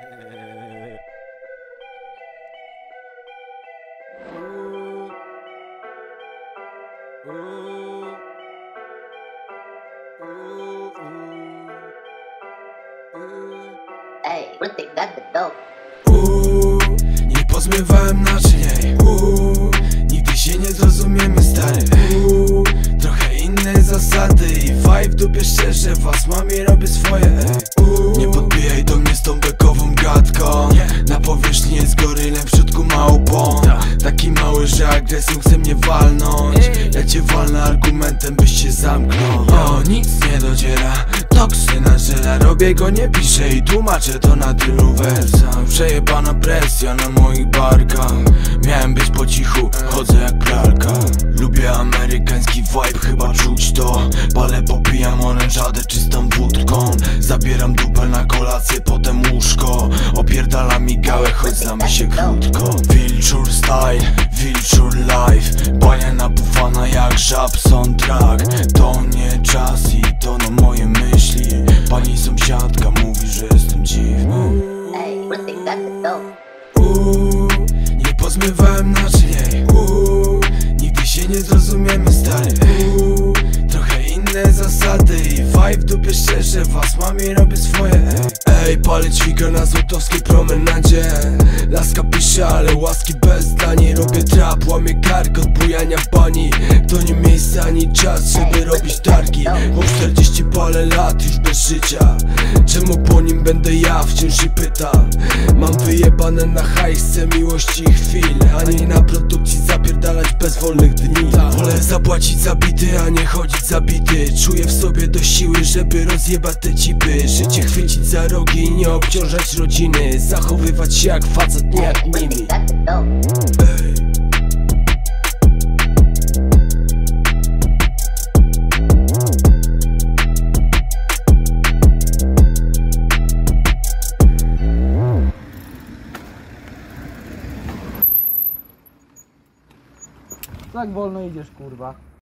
Ej, Rytyk, got the dope. Nie pozmywałem naczyń, nigdy się nie zrozumiemy, stary. Trochę inne zasady i vibe w dupie, szczerze was mam i robię swoje, Nie podbijaj do mnie z tą bekową gadką. Na powierzchni jest gorylem, w środku małpą. Taki mały, że agresją chce mnie walnąć. Ja cię walnę argumentem, byś się zamknął. Nic nie dociera, toksyna żela. Robię go, nie piszę i tłumaczę to na tylu wersach. Przejebana presja na moich barkach. Miałem być po cichu, chodzę jak pralka. Lubię amerykański vibe, chyba czuć to. Palę, popijam orężadę czystą wódką. Zabieram dupę na kolację, potem łóżko. Opierdala mi gałę, choć znamy się krótko. Wilczur style, wilczur life. Bania nabufana jak żab soundtrack. To nie czas i to na moje myśli. Pani sąsiadka mówi, że jestem dziwny. Ej, Rytyk, got the dope. Nie pozmywałem naczyń, nigdy się nie zrozumiemy, stary. Trochę inne zasady i vibe w dupie, szczerze was mam i robię swoje, Ej, palę ćwika na złotowskiej promenadzie. Laska pisze, ale łaski bez zdań. Robię trap, łamię kark od bujania bani. To nie miejsce ani czas, żeby robić targi. Mam 40 parę lat już bez życia. Czemu po nim będę ja? Wciąż i pyta. Mam wyjebane na hajsce miłości i chwil, a nie na produkcji zapierdalać bez wolnych dni. Wolę zapłacić za bity, a nie chodzić zabity. Czuję w sobie do siły, żeby rozjebać te cipy. Życie chwycić za rogi i nie obciążać rodziny. Zachowywać się jak facet, nie jak nimi. Rytyk, got the dope. Tak wolno idziesz, kurwa.